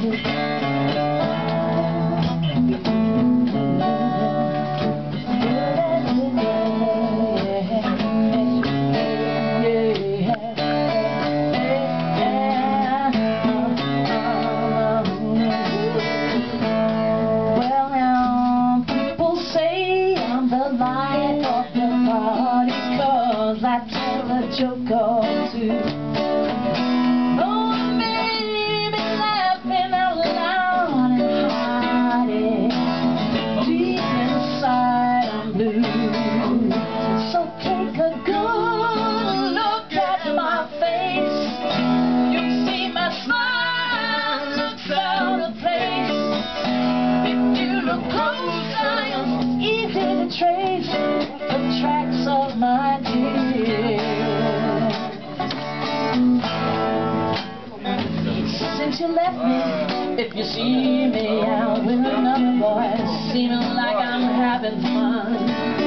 I tell a joke or two. Oh, it made me laughing out loud and hiding deep inside I'm blue. So take a good look at my face. You'll see my smile looks out of place. If you look closer, it's easy to trace the tracks of my since you left me. If you see me out with another boy, seeming like I'm having fun,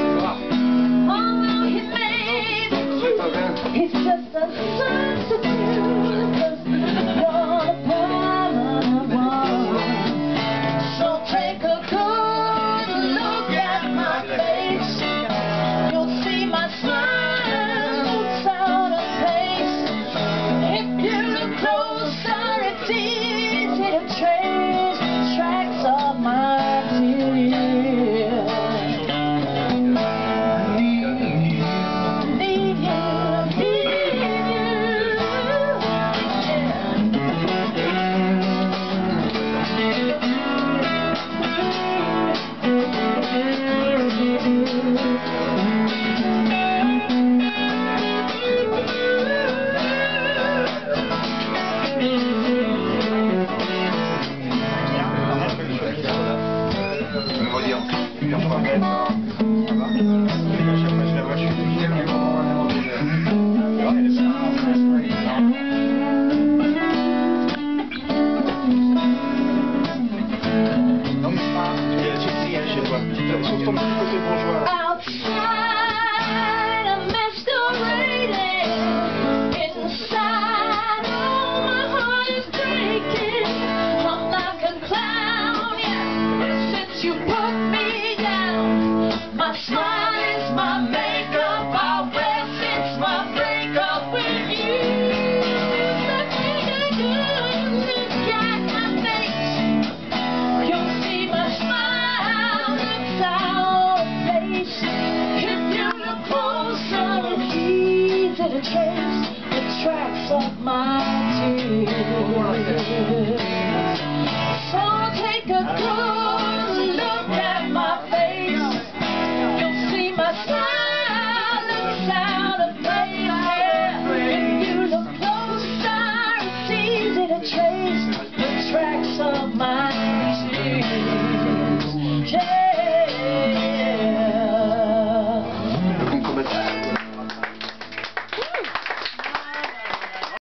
oh, he may be cute, he's just a substitute, 'cause you're the permanent one. So take a good look at my face. You'll see my smile looks out of place. If you look closer, it's easy to trace tracks of my tears. Need you. On va dire,